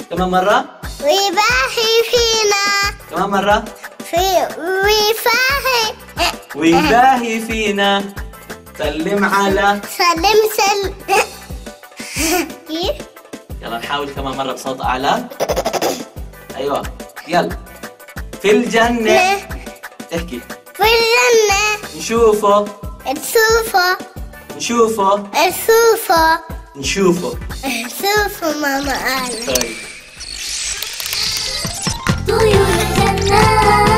كمان مرة. ويباهي فينا. كمان مرة. ويباهي فينا. سلم على. سلم. كيف؟ يلا نحاول كمان مرة بصوت أعلى. أيوة يلا. في الجنة. احكي. في الجنة. نشوفه. نشوفه ماما قالت. طيب. طيور الجنة.